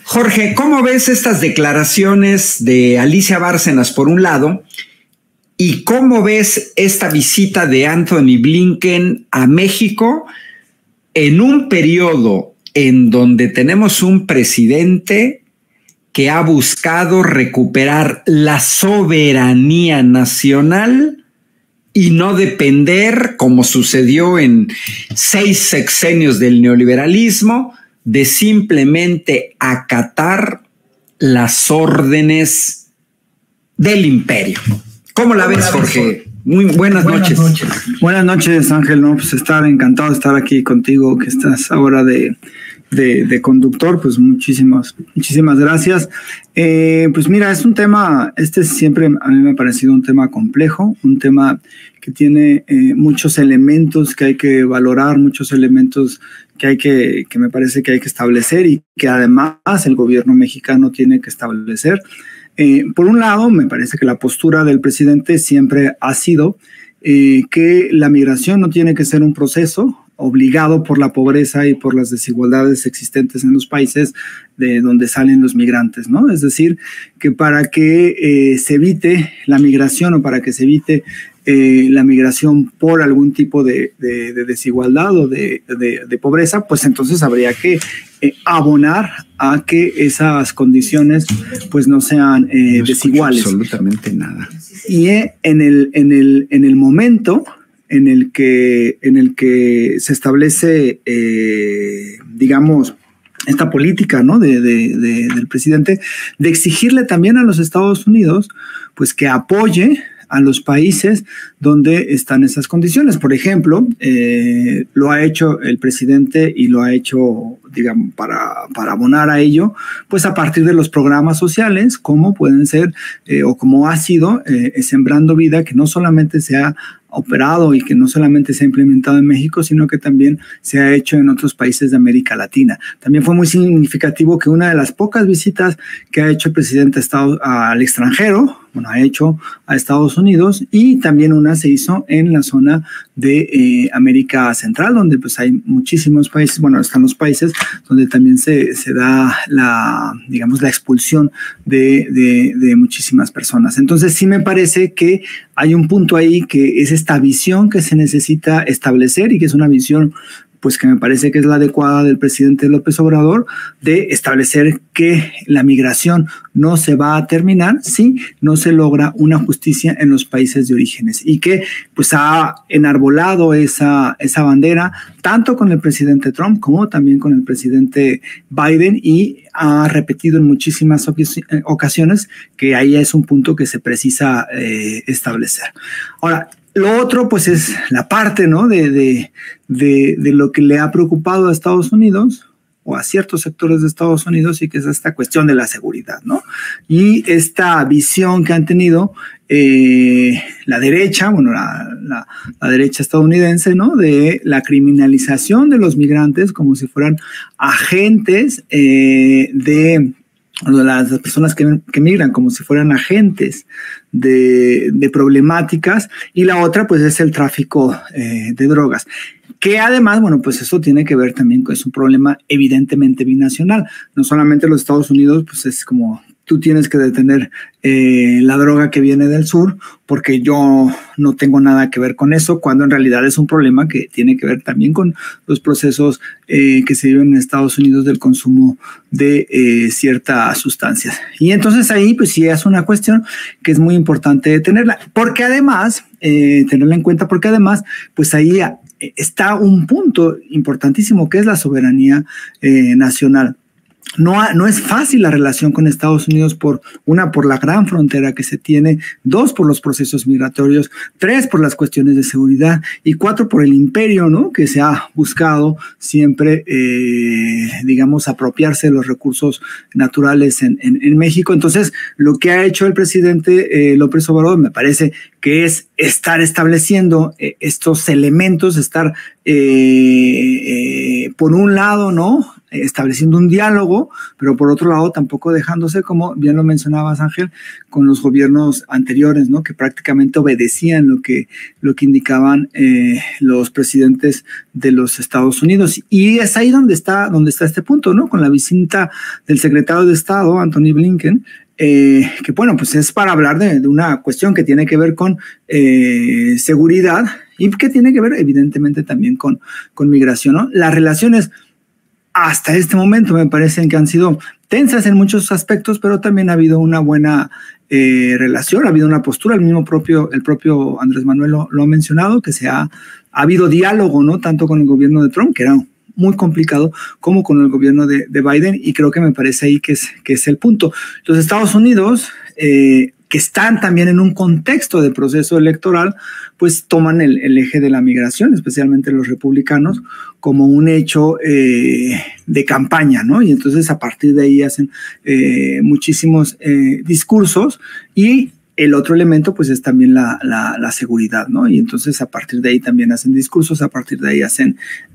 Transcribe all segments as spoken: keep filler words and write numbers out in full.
Jorge, ¿cómo ves estas declaraciones de Alicia Bárcenas por un lado y cómo ves esta visita de Anthony Blinken a México en un periodo en donde tenemos un presidente que ha buscado recuperar la soberanía nacional y no depender, como sucedió en seis sexenios del neoliberalismo, de simplemente acatar las órdenes del imperio? ¿Cómo la ves, Jorge? Muy buenas, buenas noches. noches. Buenas noches, Ángel. No, pues estar encantado de estar aquí contigo, que estás ahora de, de, de conductor. Pues muchísimas, muchísimas gracias. Eh, pues mira, es un tema, este siempre a mí me ha parecido un tema complejo, un tema que tiene eh, muchos elementos que hay que valorar, muchos elementos que hay que, que me parece que hay que establecer y que además el gobierno mexicano tiene que establecer. Eh, por un lado, me parece que la postura del presidente siempre ha sido eh, que la migración no tiene que ser un proceso obligado por la pobreza y por las desigualdades existentes en los países de donde salen los migrantes, ¿no? Es decir, que para que eh, se evite la migración o para que se evite eh, la migración por algún tipo de, de, de desigualdad o de, de, de pobreza, pues entonces habría que eh, abonar a que esas condiciones pues no sean eh, no desiguales. Absolutamente nada. Y eh, en, el, en, el, en el momento en el que, en el que se establece, eh, digamos, esta política, ¿no? de, de, de, del presidente, de exigirle también a los Estados Unidos pues que apoye a los países donde están esas condiciones. Por ejemplo, eh, lo ha hecho el presidente y lo ha hecho, digamos, para, para abonar a ello, pues a partir de los programas sociales, como pueden ser, eh, o como ha sido eh, Sembrando Vida, que no solamente se ha operado y que no solamente se ha implementado en México, sino que también se ha hecho en otros países de América Latina. También fue muy significativo que una de las pocas visitas que ha hecho el presidente al extranjero, bueno, ha hecho a Estados Unidos, y también una se hizo en la zona de eh, América Central, donde pues hay muchísimos países, bueno, están los países donde también se, se da la, digamos, la expulsión de, de, de muchísimas personas. Entonces sí me parece que hay un punto ahí que es esta visión que se necesita establecer y que es una visión pues que me parece que es la adecuada del presidente López Obrador, de establecer que la migración no se va a terminar si no se logra una justicia en los países de orígenes, y que pues ha enarbolado esa, esa bandera tanto con el presidente Trump como también con el presidente Biden, y ha repetido en muchísimas ocasiones que ahí es un punto que se precisa eh, establecer. Ahora, lo otro, pues, es la parte, ¿no? de, de, de, de lo que le ha preocupado a Estados Unidos o a ciertos sectores de Estados Unidos, y que es esta cuestión de la seguridad, ¿no? Y esta visión que han tenido eh, la derecha, bueno, la, la, la derecha estadounidense, ¿no? De la criminalización de los migrantes como si fueran agentes eh, de... las personas que, que migran como si fueran agentes de, de problemáticas, y la otra pues es el tráfico eh, de drogas, que además, bueno, pues eso tiene que ver también con, es un problema evidentemente binacional, no solamente los Estados Unidos, pues es como tú tienes que detener eh, la droga que viene del sur porque yo no tengo nada que ver con eso, cuando en realidad es un problema que tiene que ver también con los procesos eh, que se viven en Estados Unidos del consumo de eh, ciertas sustancias. Y entonces ahí pues sí es una cuestión que es muy importante tenerla, porque además, eh, tenerla en cuenta, porque además pues ahí está un punto importantísimo que es la soberanía eh, nacional. No, no es fácil la relación con Estados Unidos, por una, por la gran frontera que se tiene, dos, por los procesos migratorios, tres, por las cuestiones de seguridad, y cuatro, por el imperio, ¿no? Que se ha buscado siempre, eh, digamos, apropiarse de los recursos naturales en, en, en México. Entonces, lo que ha hecho el presidente eh, López Obrador me parece que es estar estableciendo eh, estos elementos, estar, eh, eh, por un lado, ¿no? estableciendo un diálogo, pero por otro lado tampoco dejándose, como bien lo mencionabas, Ángel, con los gobiernos anteriores, ¿no? Que prácticamente obedecían lo que, lo que indicaban eh, los presidentes de los Estados Unidos. Y es ahí donde está, donde está este punto, ¿no? Con la visita del secretario de Estado, Anthony Blinken, eh, que bueno, pues es para hablar de, de una cuestión que tiene que ver con eh, seguridad y que tiene que ver evidentemente también con, con migración, ¿no? Las relaciones hasta este momento me parecen que han sido tensas en muchos aspectos, pero también ha habido una buena eh, relación, ha habido una postura, el mismo propio, el propio Andrés Manuel lo, lo ha mencionado, que se ha, ha habido diálogo, ¿no? Tanto con el gobierno de Trump, que era muy complicado, como con el gobierno de, de Biden, y creo que me parece ahí que es, que es el punto. Los Estados Unidos, eh, que están también en un contexto de proceso electoral, pues toman el, el eje de la migración, especialmente los republicanos, como un hecho eh, de campaña, ¿no? Y entonces a partir de ahí hacen eh, muchísimos eh, discursos, y el otro elemento pues es también la, la, la seguridad, ¿no? Y entonces a partir de ahí también hacen discursos, a partir de ahí hacen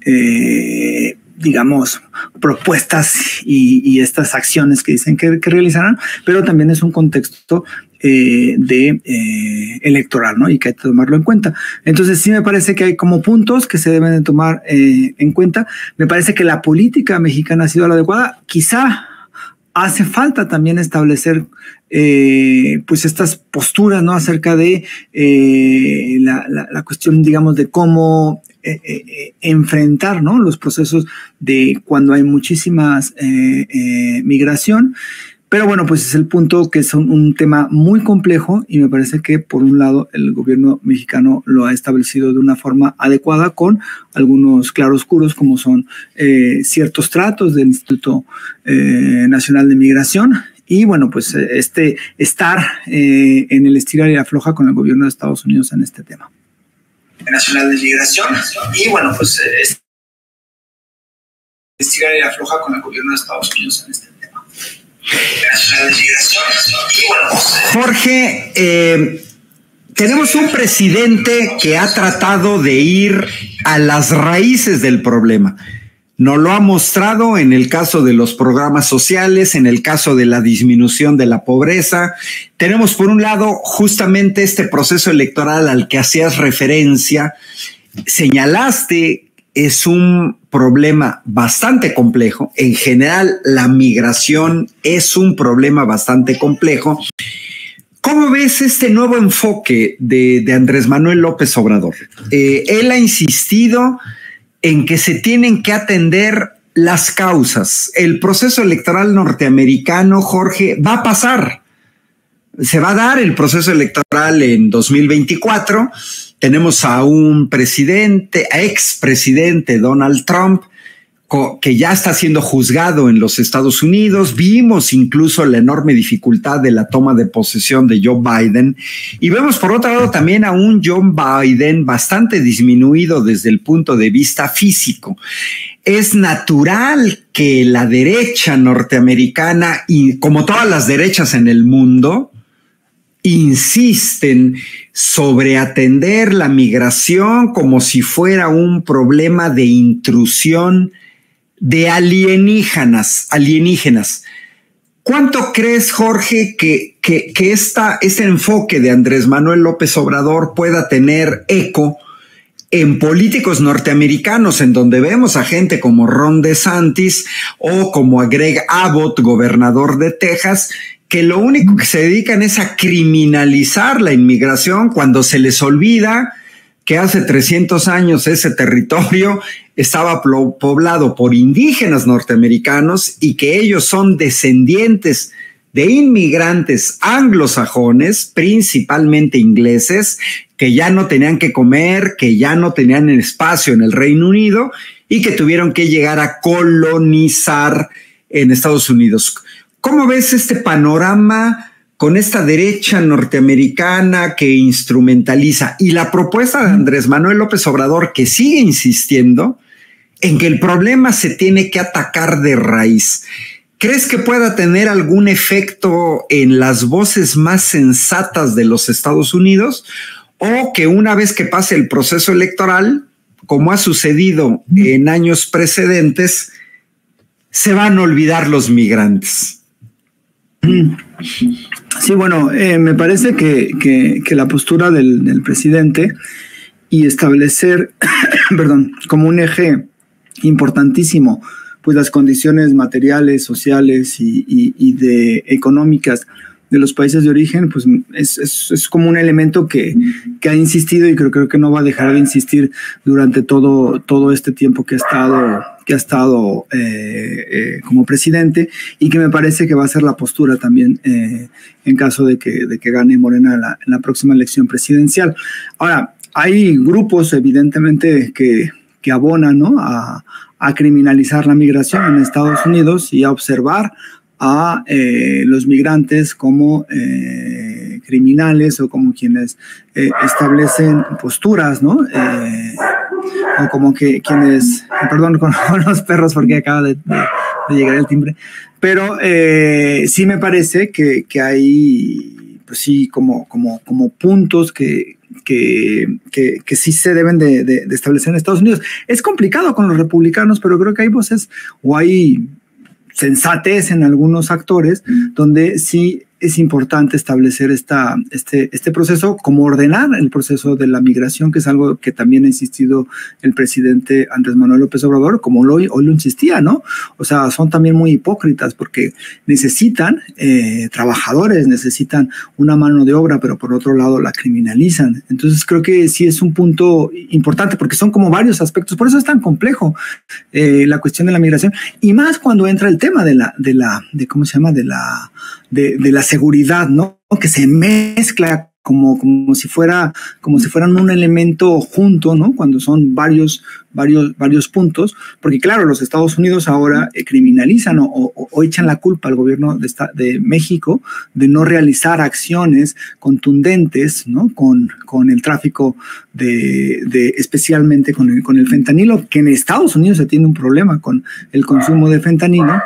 eh, digamos, propuestas y, y estas acciones que dicen que, que realizarán, pero también es un contexto eh, de eh, electoral, ¿no? Y que hay que tomarlo en cuenta. Entonces sí me parece que hay como puntos que se deben de tomar eh, en cuenta. Me parece que la política mexicana ha sido la adecuada. Quizá hace falta también establecer eh, pues estas posturas, ¿no? Acerca de eh, la, la, la cuestión, digamos, de cómo Eh, eh, enfrentar, ¿no? Los procesos de cuando hay muchísimas eh, eh, migración. Pero bueno, pues es el punto que es un, un tema muy complejo, y me parece que por un lado el gobierno mexicano lo ha establecido de una forma adecuada, con algunos claroscuros como son eh, ciertos tratos del Instituto eh, Nacional de Migración. Y bueno, pues este estar eh, en el estirar y afloja con el gobierno de Estados Unidos en este tema. Nacional de Migración, y bueno, pues eh, estirar y afloja con el gobierno de Estados Unidos en este tema. Nacional de Migración, y bueno, pues, eh, Jorge, eh, tenemos un presidente que ha tratado de ir a las raíces del problema. Nos lo ha mostrado en el caso de los programas sociales, en el caso de la disminución de la pobreza. Tenemos por un lado justamente este proceso electoral al que hacías referencia. Señalaste, es un problema bastante complejo. En general, la migración es un problema bastante complejo. ¿Cómo ves este nuevo enfoque de, de Andrés Manuel López Obrador? Eh, él ha insistido en que se tienen que atender las causas. El proceso electoral norteamericano, Jorge, va a pasar. Se va a dar el proceso electoral en dos mil veinticuatro. Tenemos a un presidente, a expresidente Donald Trump, que ya está siendo juzgado en los Estados Unidos. Vimos incluso la enorme dificultad de la toma de posesión de Joe Biden, y vemos por otro lado también a un Joe Biden bastante disminuido desde el punto de vista físico. Es natural que la derecha norteamericana, y como todas las derechas en el mundo, insisten sobre atender la migración como si fuera un problema de intrusión de alienígenas, alienígenas. ¿Cuánto crees, Jorge, que, que, que esta, este enfoque de Andrés Manuel López Obrador pueda tener eco en políticos norteamericanos, en donde vemos a gente como Ron DeSantis o como a Greg Abbott, gobernador de Texas, que lo único que se dedican es a criminalizar la inmigración cuando se les olvida que hace trescientos años ese territorio estaba poblado por indígenas norteamericanos y que ellos son descendientes de inmigrantes anglosajones, principalmente ingleses, que ya no tenían que comer, que ya no tenían espacio en el Reino Unido y que tuvieron que llegar a colonizar en Estados Unidos. ¿Cómo ves este panorama con esta derecha norteamericana que instrumentaliza, y la propuesta de Andrés Manuel López Obrador, que sigue insistiendo en que el problema se tiene que atacar de raíz? ¿Crees que pueda tener algún efecto en las voces más sensatas de los Estados Unidos, o que una vez que pase el proceso electoral, como ha sucedido en años precedentes, se van a olvidar los migrantes? Sí, bueno, eh, me parece que, que, que la postura del, del presidente y establecer, perdón, como un eje importantísimo, pues las condiciones materiales, sociales y, y, y de económicas de los países de origen, pues es, es, es como un elemento que, que ha insistido y creo, creo que no va a dejar de insistir durante todo, todo este tiempo que ha estado, que ha estado eh, eh, como presidente, y que me parece que va a ser la postura también eh, en caso de que, de que gane Morena la, en la próxima elección presidencial. Ahora, hay grupos evidentemente que, que abonan, ¿no?, a, a criminalizar la migración en Estados Unidos y a observar a eh, los migrantes como eh, criminales o como quienes eh, establecen posturas, ¿no? Eh, o como que quienes, perdón con, con los perros porque acaba de, de, de llegar el timbre, pero eh, sí me parece que, que hay, pues sí, como, como, como puntos que, que, que, que sí se deben de, de, de establecer en Estados Unidos. Es complicado con los republicanos, pero creo que hay voces o hay sensatez en algunos actores donde sí es importante establecer esta, este, este proceso, como ordenar el proceso de la migración, que es algo que también ha insistido el presidente Andrés Manuel López Obrador, como lo, hoy lo insistía, ¿no? O sea, son también muy hipócritas porque necesitan eh, trabajadores, necesitan una mano de obra, pero por otro lado la criminalizan. Entonces creo que sí es un punto importante porque son como varios aspectos, por eso es tan complejo eh, la cuestión de la migración, y más cuando entra el tema de la, de la, de cómo se llama, de la, de, de la seguridad, ¿no? Que se mezcla como, como si fuera, como si fueran un elemento junto, ¿no? Cuando son varios, varios, varios puntos, porque claro, los Estados Unidos ahora eh, criminalizan o, o, o echan la culpa al gobierno de, esta, de México de no realizar acciones contundentes, ¿no? Con, con el tráfico de, de especialmente con el, con el fentanilo, que en Estados Unidos se tiene un problema con el consumo de fentanilo.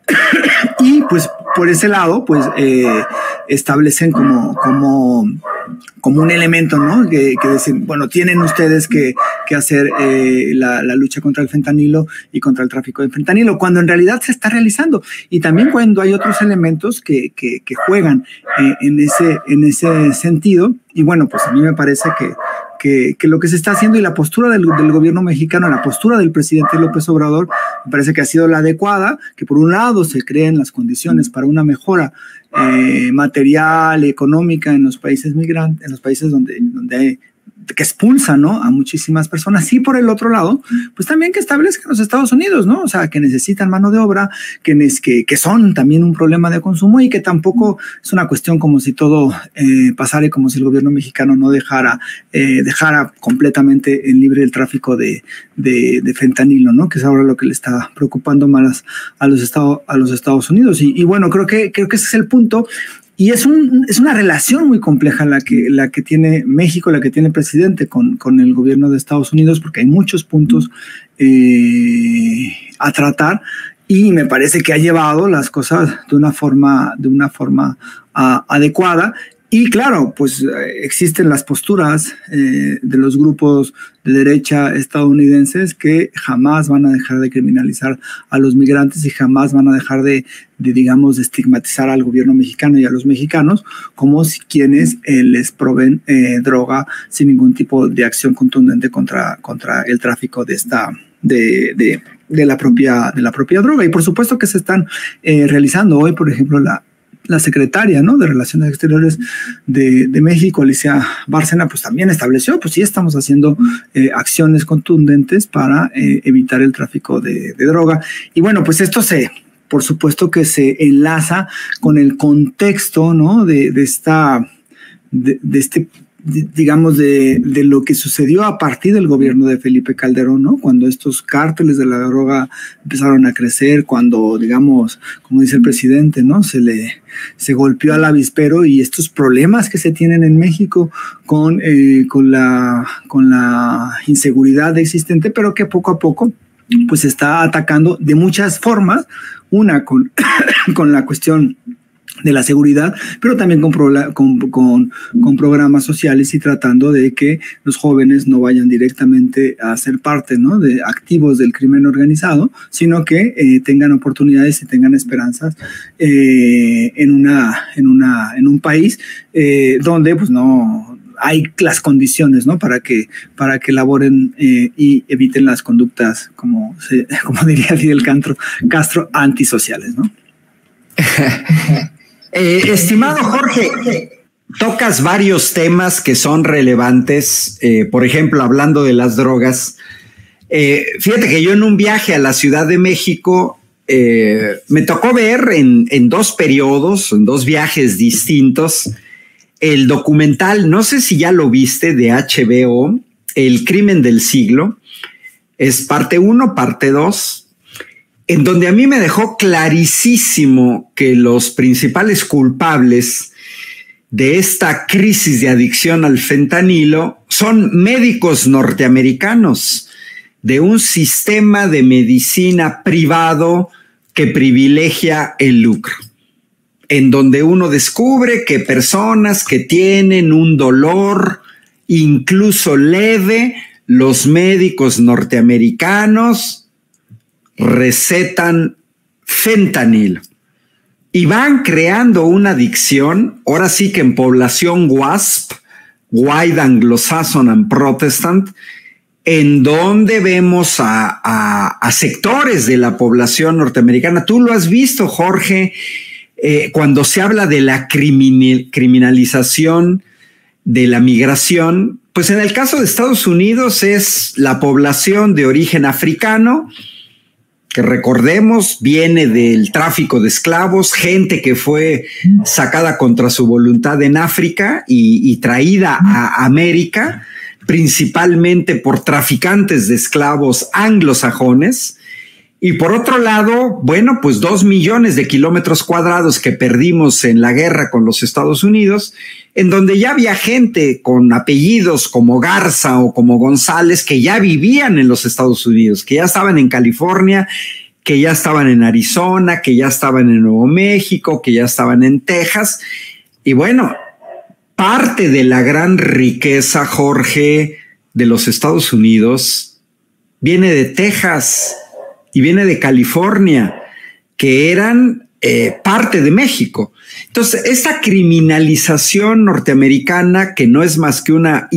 Y pues por ese lado, pues eh, establecen como, como, como un elemento, ¿no? Que, que dicen, bueno, tienen ustedes que, que hacer eh, la, la lucha contra el fentanilo y contra el tráfico de fentanilo, cuando en realidad se está realizando. Y también cuando hay otros elementos que, que, que juegan eh, en, ese, en ese sentido. Y bueno, pues a mí me parece que, que, que lo que se está haciendo y la postura del, del gobierno mexicano, la postura del presidente López Obrador, me parece que ha sido la adecuada, que por un lado se creen las condiciones para una mejora eh, material, económica en los países migrantes, en los países donde, donde hay, que expulsan, ¿no?, a muchísimas personas, y por el otro lado, pues también que establezcan los Estados Unidos, ¿no? O sea, que necesitan mano de obra, que, que, que son también un problema de consumo y que tampoco es una cuestión como si todo eh, pasara y como si el gobierno mexicano no dejara, eh, dejara completamente en libre el tráfico de, de, de fentanilo, ¿no? Que es ahora lo que le está preocupando más a los Estados, a los Estados Unidos. Y, y bueno, creo que, creo que ese es el punto. Y es, un, es una relación muy compleja la que, la que tiene México, la que tiene el presidente con, con el gobierno de Estados Unidos, porque hay muchos puntos eh, a tratar, y me parece que ha llevado las cosas de una forma, de una forma uh, adecuada. Y claro, pues existen las posturas eh, de los grupos de derecha estadounidenses que jamás van a dejar de criminalizar a los migrantes y jamás van a dejar de, de digamos, de estigmatizar al gobierno mexicano y a los mexicanos como si quienes eh, les proveen eh, droga sin ningún tipo de acción contundente contra, contra el tráfico de esta, de, de, de la propia, de la propia droga. Y por supuesto que se están eh, realizando hoy, por ejemplo, la la secretaria, ¿no?, de Relaciones Exteriores de, de México, Alicia Bárcena, pues también estableció, pues sí estamos haciendo eh, acciones contundentes para eh, evitar el tráfico de, de droga. Y bueno, pues esto se, por supuesto que se enlaza con el contexto, ¿no?, de, de esta, de, de este digamos, de, de lo que sucedió a partir del gobierno de Felipe Calderón, ¿no? Cuando estos cárteles de la droga empezaron a crecer, cuando, digamos, como dice el presidente, ¿no?, se le se golpeó al avispero, y estos problemas que se tienen en México con, eh, con, la, con la inseguridad existente, pero que poco a poco pues se está atacando de muchas formas, una con, con la cuestión de la seguridad, pero también con, con, con, con programas sociales y tratando de que los jóvenes no vayan directamente a ser parte, ¿no?, de activos del crimen organizado, sino que eh, tengan oportunidades y tengan esperanzas eh, en, una, en, una, en un país eh, donde pues no hay las condiciones, ¿no?, para que, para que laboren eh, y eviten las conductas, como, se, como diría Fidel Castro, Castro antisociales, ¿no? Eh, estimado Jorge, tocas varios temas que son relevantes, eh, por ejemplo, hablando de las drogas. Eh, fíjate que yo en un viaje a la Ciudad de México eh, me tocó ver en, en dos periodos, en dos viajes distintos, el documental, no sé si ya lo viste, de H B O, El crimen del siglo. Es parte uno, parte dos. En donde a mí me dejó clarísimo que los principales culpables de esta crisis de adicción al fentanilo son médicos norteamericanos de un sistema de medicina privado que privilegia el lucro, en donde uno descubre que personas que tienen un dolor incluso leve, los médicos norteamericanos recetan fentanilo y van creando una adicción, ahora sí que en población WASP, White Anglo-Saxon and Protestant, en donde vemos a, a, a sectores de la población norteamericana. Tú lo has visto, Jorge, eh, cuando se habla de la criminal, criminalización de la migración, pues en el caso de Estados Unidos es la población de origen africano, que recordemos viene del tráfico de esclavos, gente que fue sacada contra su voluntad en África y, y traída a América, principalmente por traficantes de esclavos anglosajones. Y por otro lado, bueno, pues dos millones de kilómetros cuadrados que perdimos en la guerra con los Estados Unidos, en donde ya había gente con apellidos como Garza o como González que ya vivían en los Estados Unidos, que ya estaban en California, que ya estaban en Arizona, que ya estaban en Nuevo México, que ya estaban en Texas. Y bueno, parte de la gran riqueza, Jorge, de los Estados Unidos viene de Texas y viene de California, que eran eh, parte de México. Entonces, esta criminalización norteamericana, que no es más que una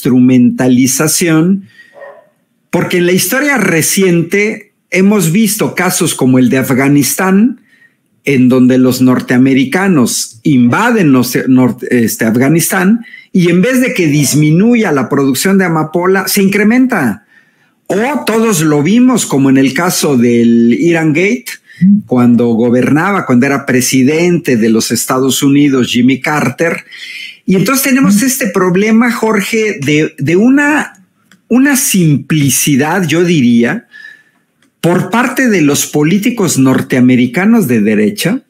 instrumentalización, porque en la historia reciente hemos visto casos como el de Afganistán, en donde los norteamericanos invaden los, norte, este, Afganistán, y en vez de que disminuya la producción de amapola, se incrementa. O todos lo vimos, como en el caso del Iran Gate, cuando gobernaba, cuando era presidente de los Estados Unidos, Jimmy Carter. Y entonces tenemos este problema, Jorge, de, de una, una simplicidad, yo diría, por parte de los políticos norteamericanos de derecha,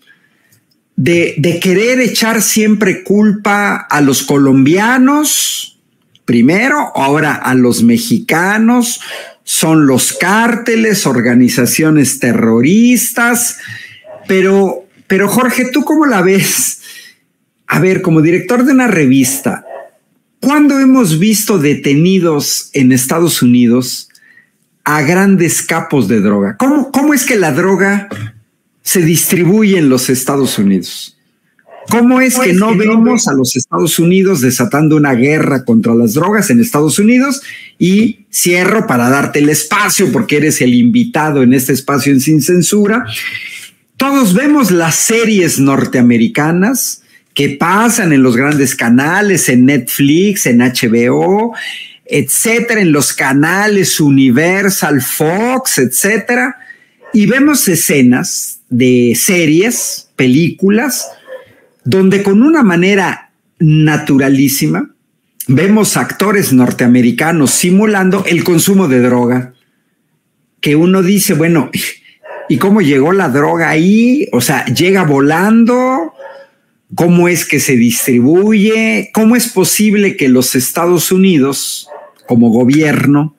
de, de querer echar siempre culpa a los colombianos, primero, ahora a los mexicanos, son los cárteles, organizaciones terroristas, pero, pero Jorge, ¿tú cómo la ves? A ver, como director de una revista, ¿cuándo hemos visto detenidos en Estados Unidos a grandes capos de droga? ¿Cómo, cómo es que la droga se distribuye en los Estados Unidos? ¿Cómo es que no vemos a los Estados Unidos desatando una guerra contra las drogas en Estados Unidos? Y cierro para darte el espacio, porque eres el invitado en este espacio en Sin Censura. Todos vemos las series norteamericanas que pasan en los grandes canales, en Netflix, en H B O, etcétera, en los canales Universal, Fox, etcétera, y vemos escenas de series, películas, donde con una manera naturalísima vemos actores norteamericanos simulando el consumo de droga, que uno dice, bueno, ¿y cómo llegó la droga ahí? O sea, ¿llega volando? ¿Cómo es que se distribuye? ¿Cómo es posible que los Estados Unidos, como gobierno,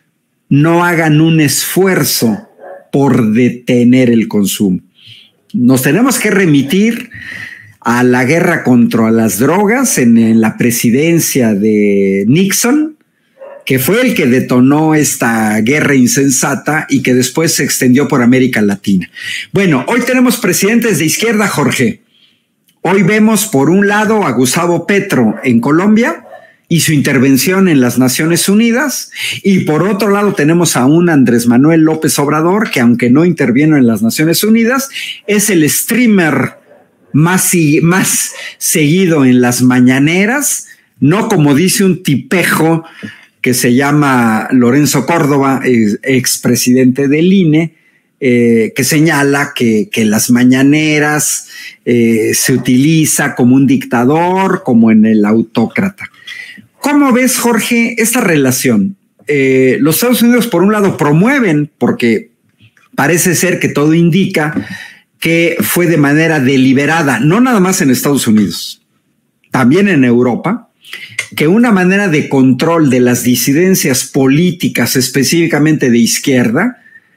no hagan un esfuerzo por detener el consumo? Nos tenemos que remitir a la guerra contra las drogas en, en la presidencia de Nixon, que fue el que detonó esta guerra insensata y que después se extendió por América Latina. Bueno, hoy tenemos presidentes de izquierda, Jorge. Hoy vemos por un lado a Gustavo Petro en Colombia y su intervención en las Naciones Unidas, y por otro lado tenemos a un Andrés Manuel López Obrador que, aunque no intervino en las Naciones Unidas, es el streamer más, más seguido en las mañaneras, no como dice un tipejo que se llama Lorenzo Córdoba, expresidente del I N E, eh, que señala que, que las mañaneras eh, se utiliza como un dictador, como en el autócrata. ¿Cómo ves, Jorge, esta relación? Eh, los Estados Unidos, por un lado, promueven, porque parece ser que todo indica que fue de manera deliberada, no nada más en Estados Unidos, también en Europa, que una manera de control de las disidencias políticas, específicamente de izquierda,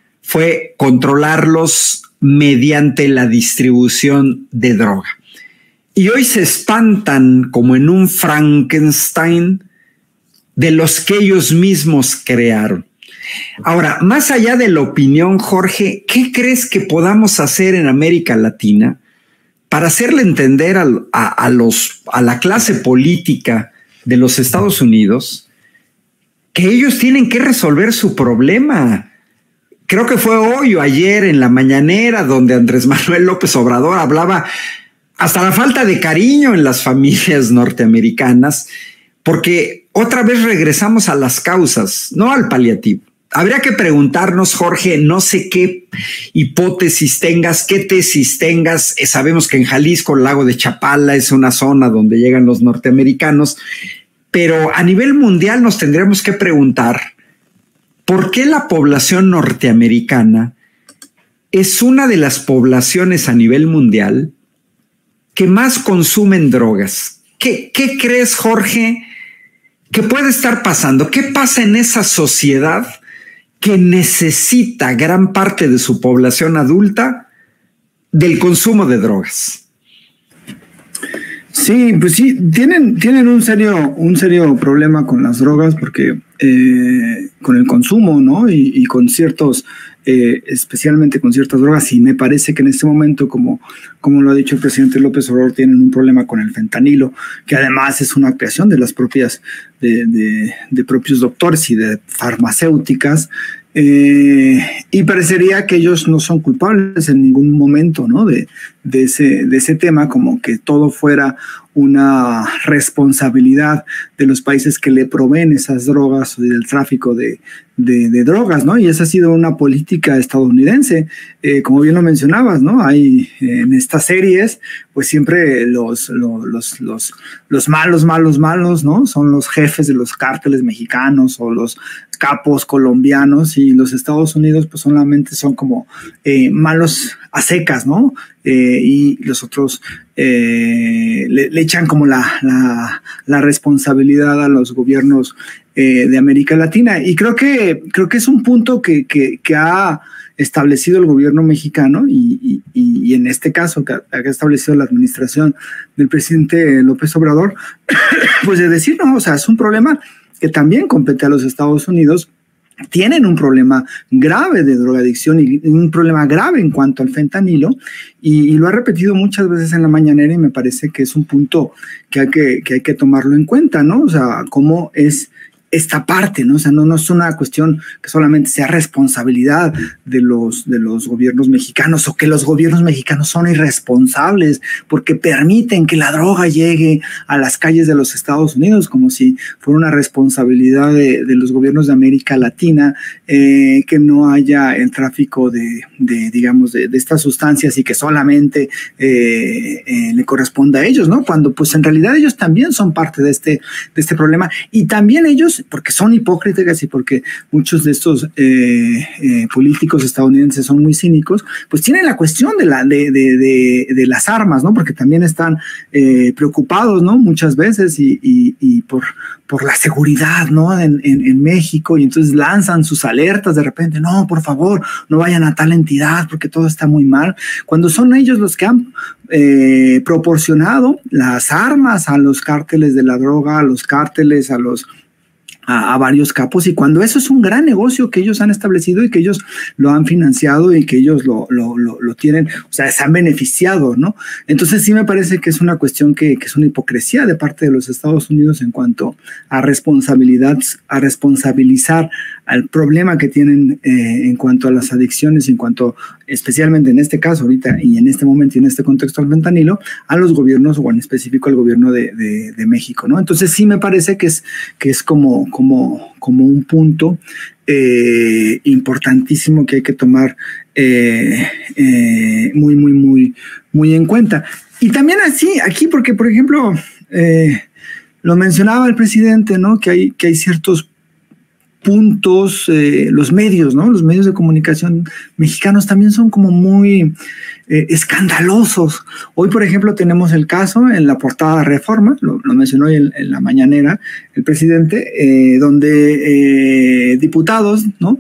fue controlarlos mediante la distribución de droga. Y hoy se espantan como en un Frankenstein de los que ellos mismos crearon. Ahora, más allá de la opinión, Jorge, ¿qué crees que podamos hacer en América Latina para hacerle entender a, a, a, los, a la clase política de los Estados Unidos que ellos tienen que resolver su problema? Creo que fue hoy o ayer en la mañanera donde Andrés Manuel López Obrador hablaba hasta la falta de cariño en las familias norteamericanas, porque otra vez regresamos a las causas, no al paliativo. Habría que preguntarnos, Jorge, no sé qué hipótesis tengas, qué tesis tengas. Eh, sabemos que en Jalisco el lago de Chapala es una zona donde llegan los norteamericanos, pero a nivel mundial nos tendremos que preguntar por qué la población norteamericana es una de las poblaciones a nivel mundial que más consumen drogas. ¿Qué, qué crees, Jorge, que puede estar pasando? ¿Qué pasa en esa sociedad que necesita gran parte de su población adulta del consumo de drogas? Sí, pues sí, tienen, tienen un serio, un serio problema con las drogas porque eh, con el consumo, ¿no? Y, y con ciertos, eh, especialmente con ciertas drogas, y me parece que en este momento, como, como lo ha dicho el presidente López Obrador, tienen un problema con el fentanilo, que además es una creación de las propias, de, de, de propios doctores y de farmacéuticas. Eh, y parecería que ellos no son culpables en ningún momento, ¿no? de, de, ese, de ese tema, como que todo fuera una responsabilidad de los países que le proveen esas drogas y del tráfico de, de, de drogas, ¿no? Y esa ha sido una política estadounidense, eh, como bien lo mencionabas, ¿no? Hay en estas series, pues siempre los, los, los, los, los malos, malos, malos, ¿no? Son los jefes de los cárteles mexicanos o los capos colombianos, y los Estados Unidos pues solamente son como eh, malos a secas, ¿no? Eh, y los otros eh, le, le echan como la, la, la responsabilidad a los gobiernos eh, de América Latina. Y creo que, creo que es un punto que, que, que ha establecido el gobierno mexicano y, y, y en este caso que ha establecido la administración del presidente López Obrador, pues de decir, no, o sea, es un problema que también compete a los Estados Unidos. Tienen un problema grave de drogadicción y un problema grave en cuanto al fentanilo, y, y lo ha repetido muchas veces en la mañanera, y me parece que es un punto que hay que, que hay que tomarlo en cuenta, ¿no? O sea, cómo es esta parte, ¿no? O sea, no, no es una cuestión que solamente sea responsabilidad de los, de los gobiernos mexicanos, o que los gobiernos mexicanos son irresponsables porque permiten que la droga llegue a las calles de los Estados Unidos, como si fuera una responsabilidad de, de los gobiernos de América Latina, eh, que no haya el tráfico de, de digamos, de, de estas sustancias y que solamente eh, eh, le corresponda a ellos, ¿no? Cuando pues en realidad ellos también son parte de este, de este problema, y también ellos muchos, porque son hipócritas y porque muchos de estos eh, eh, políticos estadounidenses son muy cínicos, pues tienen la cuestión de, la, de, de, de, de las armas, ¿no? Porque también están eh, preocupados, ¿no? Muchas veces y, y, y por, por la seguridad, ¿no? En, en, en México, y entonces lanzan sus alertas de repente, no, por favor, no vayan a tal entidad porque todo está muy mal, cuando son ellos los que han eh, proporcionado las armas a los cárteles de la droga, a los cárteles, a los A, a varios capos, y cuando eso es un gran negocio que ellos han establecido y que ellos lo han financiado y que ellos lo, lo, lo, lo tienen, o sea, se han beneficiado, ¿no? Entonces sí me parece que es una cuestión que, que es una hipocresía de parte de los Estados Unidos en cuanto a responsabilidad, a responsabilizar al problema que tienen eh, en cuanto a las adicciones, en cuanto especialmente en este caso ahorita y en este momento y en este contexto al fentanilo, a los gobiernos o en específico al gobierno de, de, de México, ¿no? Entonces sí me parece que es, que es como, como, como un punto eh, importantísimo que hay que tomar eh, eh, muy, muy, muy, muy en cuenta. Y también así, aquí, porque por ejemplo, eh, lo mencionaba el presidente, ¿no? Que hay, que hay ciertos puntos, eh, los medios, ¿no? Los medios de comunicación mexicanos también son como muy eh, escandalosos. Hoy, por ejemplo, tenemos el caso en la portada de Reforma, lo, lo mencionó hoy en, en la mañanera el presidente, eh, donde eh, diputados, ¿no?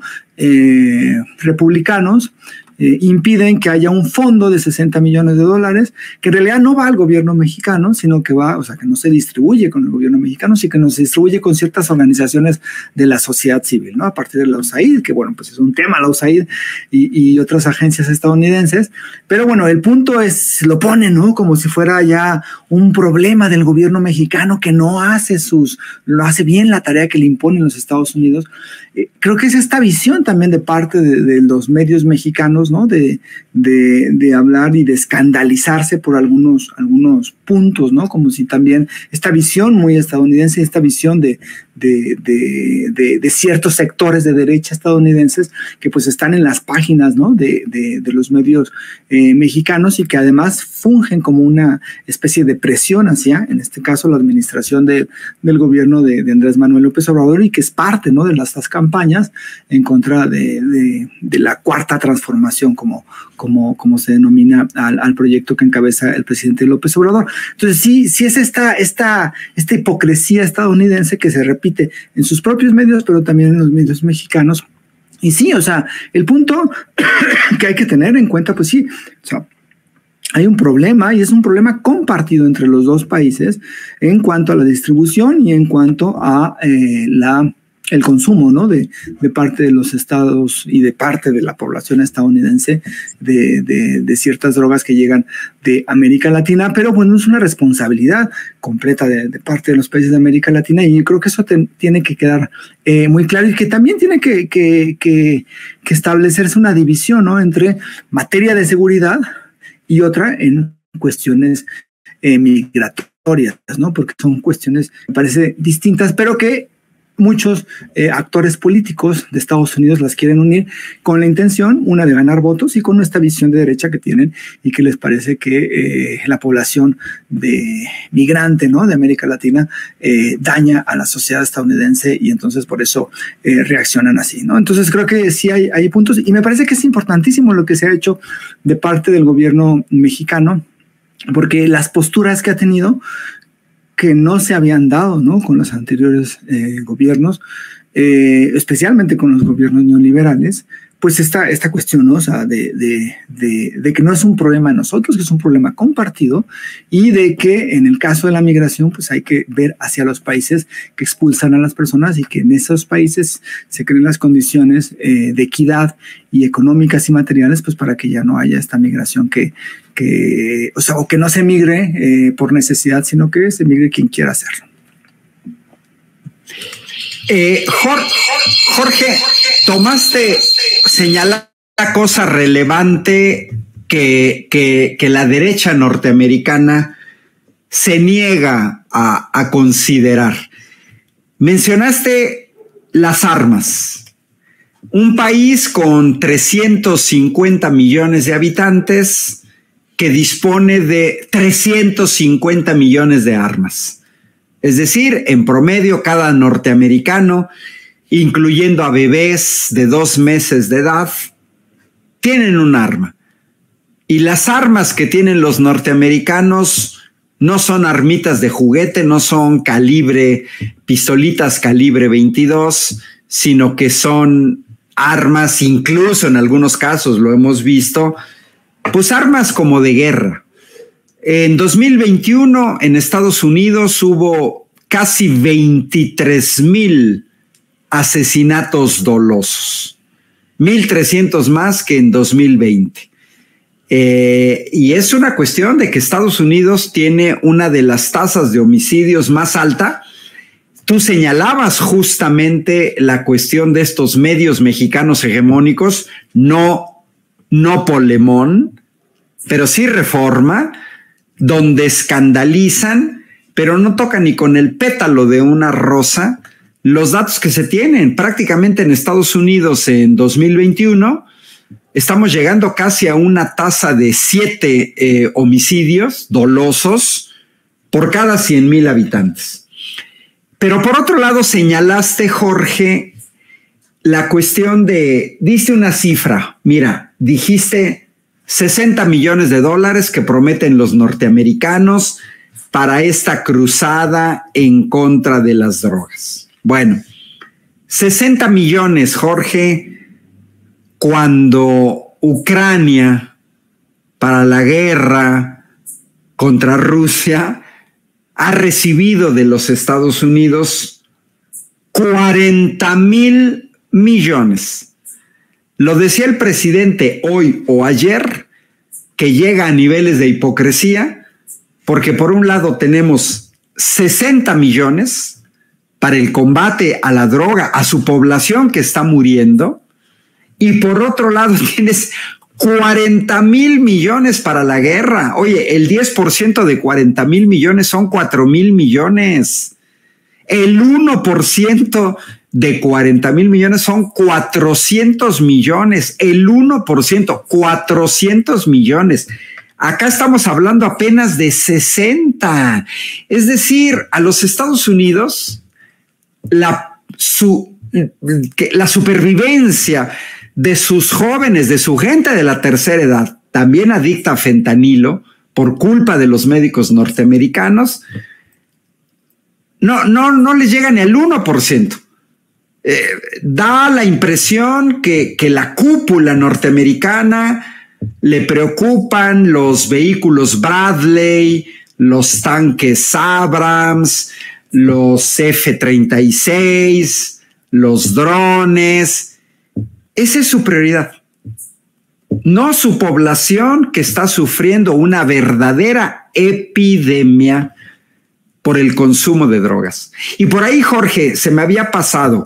Eh, republicanos Eh, impiden que haya un fondo de sesenta millones de dólares, que en realidad no va al gobierno mexicano, sino que va, o sea, que no se distribuye con el gobierno mexicano, sino que no se distribuye con ciertas organizaciones de la sociedad civil, ¿no? A partir de la U S A I D, que bueno, pues es un tema la U S A I D y, y otras agencias estadounidenses, pero bueno, el punto es, lo ponen, ¿no? Como si fuera ya un problema del gobierno mexicano que no hace sus, no hace bien la tarea que le imponen los Estados Unidos. Eh, creo que es esta visión también de parte de, de los medios mexicanos, ¿no? De, de, de hablar y de escandalizarse por algunos, algunos puntos, ¿no? Como si también esta visión muy estadounidense, esta visión de, de, de, de, de ciertos sectores de derecha estadounidenses que pues están en las páginas, ¿no? de, de, de los medios eh, mexicanos y que además fungen como una especie de presión hacia, en este caso, la administración de, del gobierno de, de Andrés Manuel López Obrador, y que es parte, ¿no? de las, estas campañas en contra de, de, de la cuarta transformación, como, como, como se denomina al, al proyecto que encabeza el presidente López Obrador. Entonces sí, sí es esta, esta, esta hipocresía estadounidense que se repite en sus propios medios, pero también en los medios mexicanos. Y sí, o sea, el punto que hay que tener en cuenta, pues sí, o sea, hay un problema, y es un problema compartido entre los dos países en cuanto a la distribución y en cuanto a eh, la el consumo, ¿no? de, de parte de los estados y de parte de la población estadounidense de, de, de ciertas drogas que llegan de América Latina, pero bueno, es una responsabilidad completa de, de parte de los países de América Latina, y yo creo que eso te, tiene que quedar eh, muy claro, y que también tiene que, que, que, que establecerse una división, ¿no? entre materia de seguridad y otra en cuestiones eh, migratorias, ¿no? Porque son cuestiones, me parece, distintas, pero que muchos eh, actores políticos de Estados Unidos las quieren unir con la intención, una, de ganar votos, y con esta visión de derecha que tienen y que les parece que eh, la población de migrante, ¿no? de América Latina eh, daña a la sociedad estadounidense, y entonces por eso eh, reaccionan así, ¿no? Entonces creo que sí hay, hay puntos, y me parece que es importantísimo lo que se ha hecho de parte del gobierno mexicano, porque las posturas que ha tenido, que no se habían dado, ¿no? con los anteriores eh, gobiernos, eh, especialmente con los gobiernos neoliberales, pues esta, esta cuestión, ¿no? o sea, de, de, de, de que no es un problema de nosotros, que es un problema compartido, y de que en el caso de la migración, pues hay que ver hacia los países que expulsan a las personas, y que en esos países se creen las condiciones eh, de equidad y económicas y materiales, pues para que ya no haya esta migración que, que o sea, o que no se migre eh, por necesidad, sino que se migre quien quiera hacerlo. Eh, Jorge, Jorge, tomaste, señalar una cosa relevante que, que, que la derecha norteamericana se niega a, a considerar. Mencionaste las armas. Un país con trescientos cincuenta millones de habitantes que dispone de trescientos cincuenta millones de armas. Es decir, en promedio cada norteamericano, incluyendo a bebés de dos meses de edad, tienen un arma. Y las armas que tienen los norteamericanos no son armitas de juguete, no son calibre, pistolitas calibre veintidós, sino que son armas, incluso en algunos casos lo hemos visto, pues armas como de guerra. En dos mil veintiuno en Estados Unidos hubo casi veintitrés mil asesinatos dolosos, mil trescientos más que en dos mil veinte. Eh, y es una cuestión de que Estados Unidos tiene una de las tasas de homicidios más alta. Tú señalabas justamente la cuestión de estos medios mexicanos hegemónicos, no, no Polemón, pero sí Reforma, donde escandalizan, pero no tocan ni con el pétalo de una rosa los datos que se tienen. Prácticamente en Estados Unidos en dos mil veintiuno estamos llegando casi a una tasa de siete eh, homicidios dolosos por cada cien mil habitantes. Pero por otro lado señalaste, Jorge, la cuestión de, diste una cifra, mira, dijiste sesenta millones de dólares que prometen los norteamericanos para esta cruzada en contra de las drogas. Bueno, sesenta millones, Jorge, cuando Ucrania, para la guerra contra Rusia, ha recibido de los Estados Unidos cuarenta mil millones. Lo decía el presidente hoy o ayer, que llega a niveles de hipocresía, porque por un lado tenemos sesenta millones para el combate a la droga, a su población que está muriendo, y por otro lado tienes cuarenta mil millones para la guerra. Oye, el diez por ciento de cuarenta mil millones son cuatro mil millones. El uno por ciento de cuarenta mil millones son cuatrocientos millones. El uno por ciento, cuatrocientos millones. Acá estamos hablando apenas de sesenta. Es decir, a los Estados Unidos, la, su, la supervivencia de sus jóvenes, de su gente de la tercera edad, también adicta a fentanilo por culpa de los médicos norteamericanos, no, no, no les llega ni al uno por ciento. Eh, da la impresión que, que la cúpula norteamericana le preocupan los vehículos Bradley, los tanques Abrams, los F treinta y seis, los drones. Esa es su prioridad, no su población que está sufriendo una verdadera epidemia por el consumo de drogas. Y por ahí, Jorge, se me había pasado.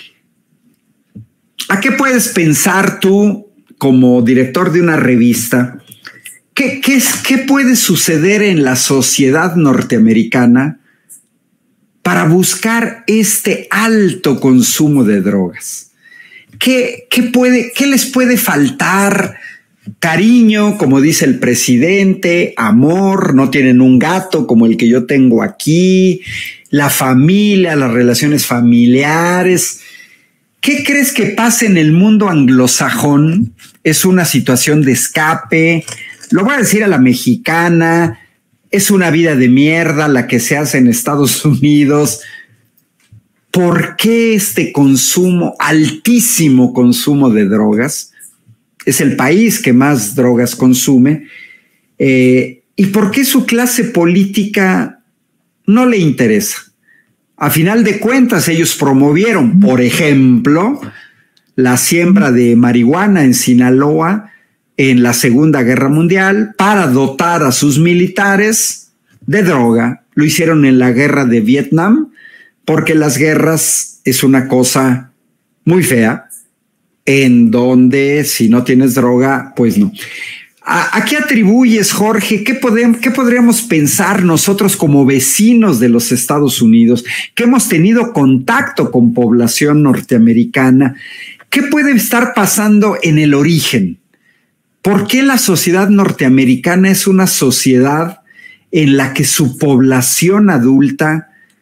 ¿A qué puedes pensar tú como director de una revista? ¿Qué, qué, es, qué puede suceder en la sociedad norteamericana para buscar este alto consumo de drogas? ¿Qué, qué, puede, ¿Qué les puede faltar? Cariño, como dice el presidente, amor, no tienen un gato como el que yo tengo aquí, la familia, las relaciones familiares. ¿Qué crees que pasa en el mundo anglosajón? Es una situación de escape, lo voy a decir a la mexicana, es una vida de mierda la que se hace en Estados Unidos. ¿Por qué este consumo, altísimo consumo de drogas? Es el país que más drogas consume. Eh, ¿Y por qué su clase política no le interesa? A final de cuentas, ellos promovieron, por ejemplo, la siembra de marihuana en Sinaloa en la Segunda Guerra Mundial para dotar a sus militares de droga. Lo hicieron en la guerra de Vietnam, porque las guerras es una cosa muy fea, en donde si no tienes droga, pues no. ¿A, a qué atribuyes, Jorge? ¿Qué, podemos, ¿Qué podríamos pensar nosotros como vecinos de los Estados Unidos, que hemos tenido contacto con población norteamericana? ¿Qué puede estar pasando en el origen? ¿Por qué la sociedad norteamericana es una sociedad en la que su población adulta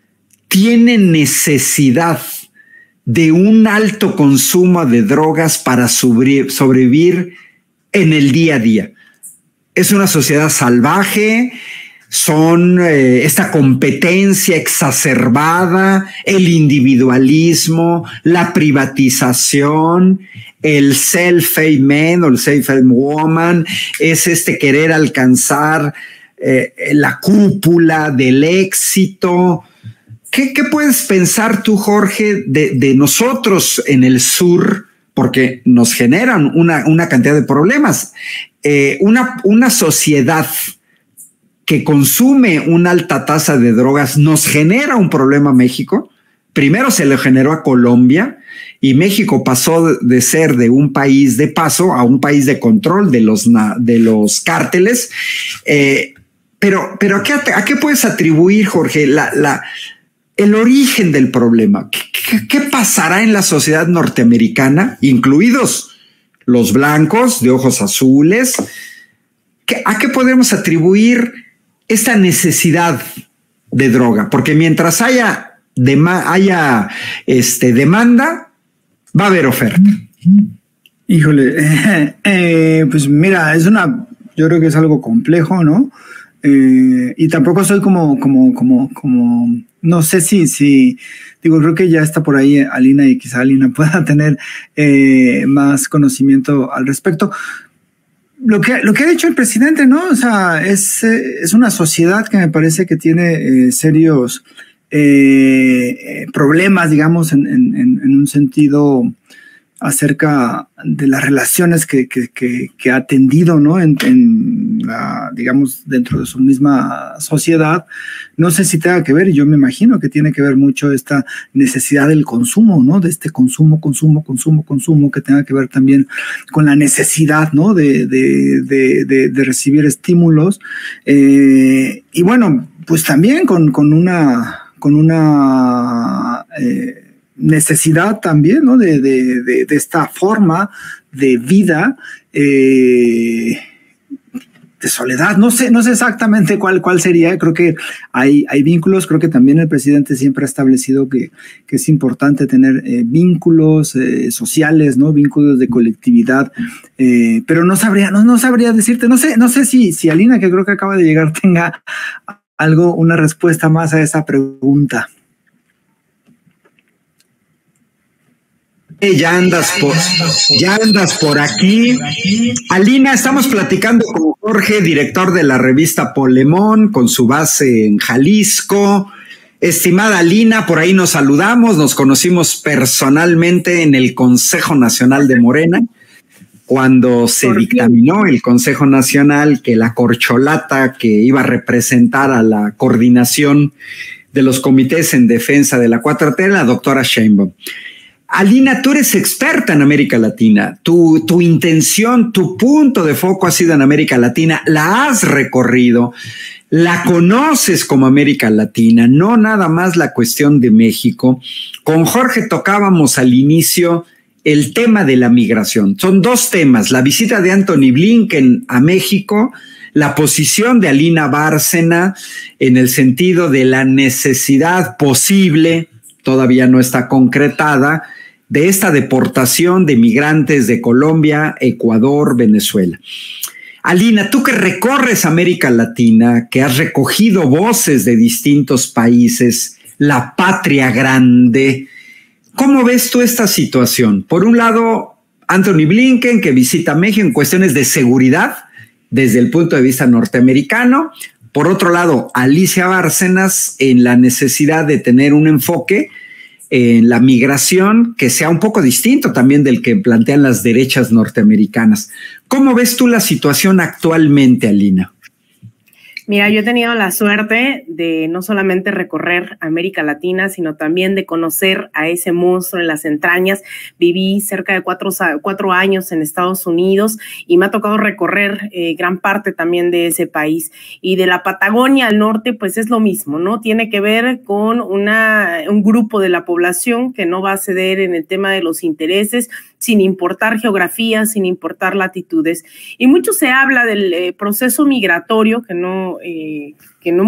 tiene necesidad de un alto consumo de drogas para sobrevivir en el día a día. Es una sociedad salvaje, son eh, esta competencia exacerbada, el individualismo, la privatización, el self-made man o el self-made woman, es este querer alcanzar eh, la cúpula del éxito. ¿Qué, qué puedes pensar tú, Jorge, de, de nosotros en el sur? Porque nos generan una, una cantidad de problemas. Eh, una, una sociedad que consume una alta tasa de drogas nos genera un problema a México. Primero se le generó a Colombia y México pasó de ser de un país de paso a un país de control de los, de los cárteles. Eh, pero, pero ¿a qué, ¿a qué puedes atribuir, Jorge, la, la, el origen del problema? ¿Qué, qué, ¿Qué pasará en la sociedad norteamericana, incluidos los blancos de ojos azules? ¿Qué, ¿A qué podemos atribuir esta necesidad de droga? Porque mientras haya, dema- haya este, demanda, va a haber oferta. Híjole, eh, eh, pues mira, es una, yo creo que es algo complejo, ¿no? Eh, y tampoco soy como, como, como, como, no sé si, si, digo, creo que ya está por ahí Alina y quizá Alina pueda tener eh, más conocimiento al respecto. Lo que, lo que ha dicho el presidente, ¿no? O sea, es, es una sociedad que me parece que tiene eh, serios eh, problemas, digamos, en, en, en un sentido acerca de las relaciones que, que, que, que ha tendido, ¿no? En, en la, digamos, dentro de su misma sociedad. No sé si tenga que ver, y yo me imagino que tiene que ver mucho esta necesidad del consumo, ¿no? De este consumo, consumo, consumo, consumo, que tenga que ver también con la necesidad, ¿no? De, de, de, de, de recibir estímulos. Eh, y bueno, pues también con, con una, con una eh, necesidad también, ¿no? De, de, de, de esta forma de vida, eh, de soledad. No sé, no sé exactamente cuál, cuál sería. Creo que hay, hay vínculos. Creo que también el presidente siempre ha establecido que, que es importante tener eh, vínculos eh, sociales, ¿no? Vínculos de colectividad. Eh, pero no sabría, no, no sabría decirte. No sé, no sé si, si Alina, que creo que acaba de llegar, tenga algo, una respuesta más a esa pregunta. Ya andas por, ya andas por aquí. Alina, estamos platicando con Jorge, director de la revista Polemón, con su base en Jalisco. Estimada Alina, por ahí nos saludamos, nos conocimos personalmente en el Consejo Nacional de Morena, cuando se dictaminó el Consejo Nacional que la corcholata que iba a representar a la coordinación de los comités en defensa de la cuatro T, la doctora Sheinbaum. Alina, tú eres experta en América Latina. Tu, tu intención, tu punto de foco ha sido en América Latina. La has recorrido, la conoces como América Latina, no nada más la cuestión de México. Con Jorge tocábamos al inicio el tema de la migración. Son dos temas: la visita de Anthony Blinken a México, la posición de Alina Bárcena en el sentido de la necesidad posible, todavía no está concretada, de esta deportación de migrantes de Colombia, Ecuador, Venezuela. Alina, tú que recorres América Latina, que has recogido voces de distintos países, la patria grande, ¿cómo ves tú esta situación? Por un lado, Anthony Blinken, que visita México en cuestiones de seguridad desde el punto de vista norteamericano. Por otro lado, Alicia Bárcenas en la necesidad de tener un enfoque en la migración que sea un poco distinto también del que plantean las derechas norteamericanas. ¿Cómo ves tú la situación actualmente, Alina? Mira, yo he tenido la suerte de no solamente recorrer América Latina, sino también de conocer a ese monstruo en las entrañas. Viví cerca de cuatro, cuatro años en Estados Unidos y me ha tocado recorrer eh, gran parte también de ese país. Y de la Patagonia al norte, pues es lo mismo, ¿no? Tiene que ver con una, un grupo de la población que no va a ceder en el tema de los intereses, sin importar geografía, sin importar latitudes. Y mucho se habla del eh, proceso migratorio que no, eh, que no hemos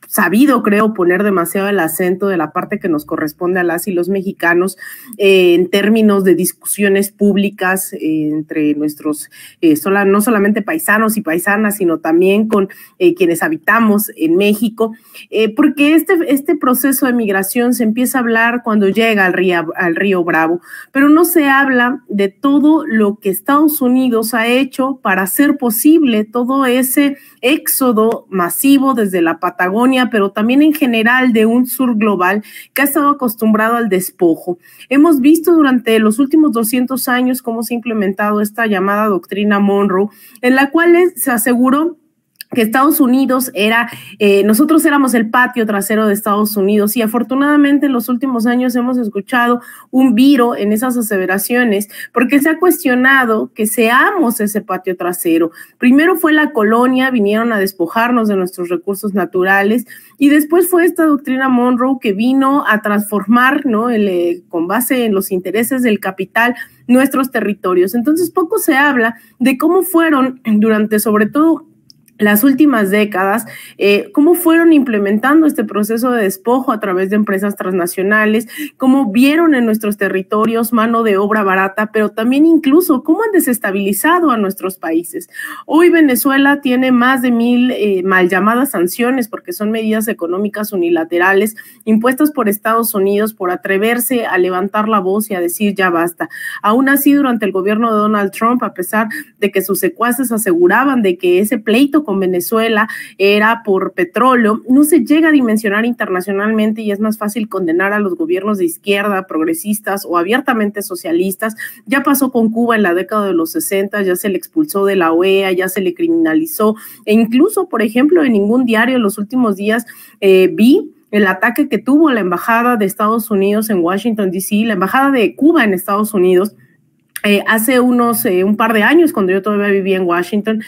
sabido, creo, poner demasiado el acento de la parte que nos corresponde a las y los mexicanos eh, en términos de discusiones públicas eh, entre nuestros, eh, sola, no solamente paisanos y paisanas, sino también con eh, quienes habitamos en México, eh, porque este, este proceso de migración se empieza a hablar cuando llega al río, al río Bravo, pero no se habla de todo lo que Estados Unidos ha hecho para hacer posible todo ese éxodo masivo desde la Patagonia, pero también en general de un sur global que ha estado acostumbrado al despojo. Hemos visto durante los últimos doscientos años cómo se ha implementado esta llamada doctrina Monroe, en la cual se aseguró que Estados Unidos era, eh, nosotros éramos el patio trasero de Estados Unidos, y afortunadamente en los últimos años hemos escuchado un viro en esas aseveraciones, porque se ha cuestionado que seamos ese patio trasero. Primero fue la colonia, vinieron a despojarnos de nuestros recursos naturales, y después fue esta doctrina Monroe que vino a transformar, ¿no? El, eh, con base en los intereses del capital, nuestros territorios. Entonces poco se habla de cómo fueron durante, sobre todo, las últimas décadas, eh, cómo fueron implementando este proceso de despojo a través de empresas transnacionales, cómo vieron en nuestros territorios mano de obra barata, pero también incluso cómo han desestabilizado a nuestros países. Hoy Venezuela tiene más de mil eh, mal llamadas sanciones, porque son medidas económicas unilaterales impuestas por Estados Unidos por atreverse a levantar la voz y a decir ya basta. Aún así, durante el gobierno de Donald Trump, a pesar de que sus secuaces aseguraban de que ese pleito con Venezuela era por petróleo, no se llega a dimensionar internacionalmente, y es más fácil condenar a los gobiernos de izquierda, progresistas o abiertamente socialistas. Ya pasó con Cuba en la década de los sesenta, ya se le expulsó de la O E A, ya se le criminalizó, e incluso, por ejemplo, en ningún diario en los últimos días eh, vi el ataque que tuvo la embajada de Estados Unidos en Washington, D C, la embajada de Cuba en Estados Unidos. Eh, hace unos, eh, un par de años, cuando yo todavía vivía en Washington,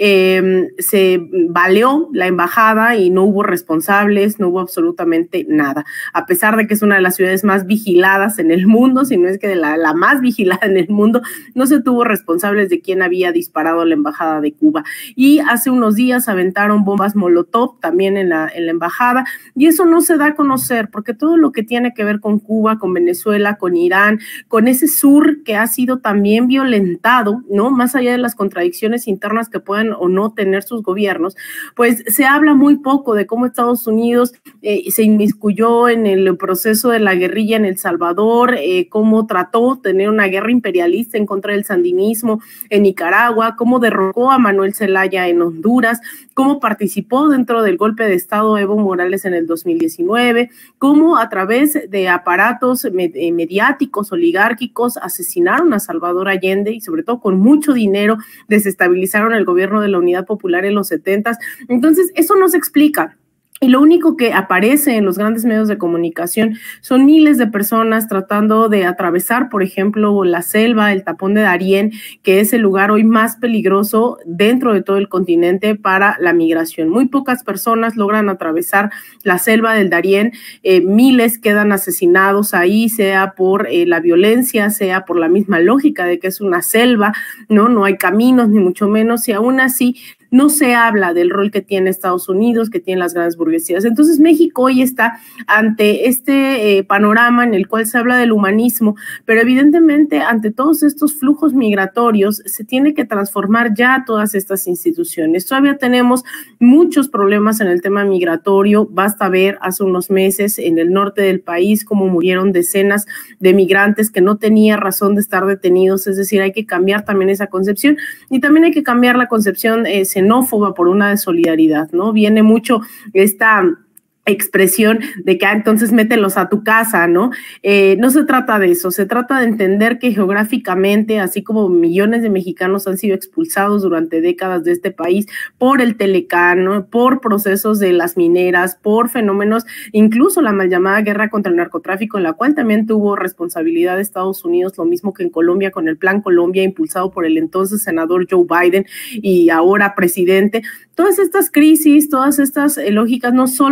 eh, se baleó la embajada y no hubo responsables, no hubo absolutamente nada, a pesar de que es una de las ciudades más vigiladas en el mundo, si no es que de la, la más vigilada en el mundo. No se tuvo responsables de quién había disparado a la embajada de Cuba. Y hace unos días aventaron bombas Molotov también en la, en la embajada, y eso no se da a conocer, porque todo lo que tiene que ver con Cuba, con Venezuela, con Irán, con ese sur que ha sido también violentado, ¿no? Más allá de las contradicciones internas que pueden o no tener sus gobiernos, pues se habla muy poco de cómo Estados Unidos eh, se inmiscuyó en el proceso de la guerrilla en El Salvador, eh, cómo trató de tener una guerra imperialista en contra del sandinismo en Nicaragua, cómo derrocó a Manuel Zelaya en Honduras, cómo participó dentro del golpe de Estado Evo Morales en el dos mil diecinueve, cómo a través de aparatos med mediáticos, oligárquicos, asesinaron a Salvador Allende, y sobre todo con mucho dinero desestabilizaron el gobierno de la Unidad Popular en los setentas. Entonces, eso no se explica. Y lo único que aparece en los grandes medios de comunicación son miles de personas tratando de atravesar, por ejemplo, la selva, el tapón de Darién, que es el lugar hoy más peligroso dentro de todo el continente para la migración. Muy pocas personas logran atravesar la selva del Darién, eh, miles quedan asesinados ahí, sea por eh, la violencia, sea por la misma lógica de que es una selva, ¿no? No hay caminos, ni mucho menos, y aún así no se habla del rol que tiene Estados Unidos, que tienen las grandes burguesías. Entonces México hoy está ante este eh, panorama en el cual se habla del humanismo, pero evidentemente ante todos estos flujos migratorios se tiene que transformar ya todas estas instituciones. Todavía tenemos muchos problemas en el tema migratorio. Basta ver hace unos meses en el norte del país cómo murieron decenas de migrantes que no tenían razón de estar detenidos. Es decir, hay que cambiar también esa concepción, y también hay que cambiar la concepción eh, xenófoba por una de solidaridad, ¿no? Viene mucho esta expresión de que ah, entonces mételos a tu casa, ¿no? Eh, no se trata de eso, se trata de entender que geográficamente, así como millones de mexicanos han sido expulsados durante décadas de este país por el Telecán, ¿no? Por procesos de las mineras, por fenómenos, incluso la mal llamada guerra contra el narcotráfico, en la cual también tuvo responsabilidad de Estados Unidos, lo mismo que en Colombia con el Plan Colombia, impulsado por el entonces senador Joe Biden y ahora presidente. Todas estas crisis, todas estas eh, lógicas no solo se explican